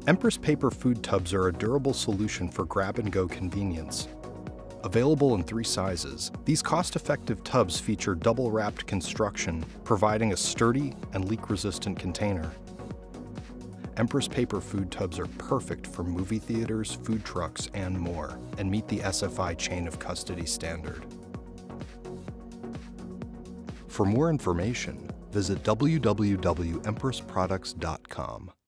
Empress paper food tubs are a durable solution for grab-and-go convenience. Available in 3 sizes, these cost-effective tubs feature double-wrapped construction, providing a sturdy and leak-resistant container. Empress paper food tubs are perfect for movie theaters, food trucks, and more, and meet the SFI chain of custody standard. For more information, visit www.empressproducts.com.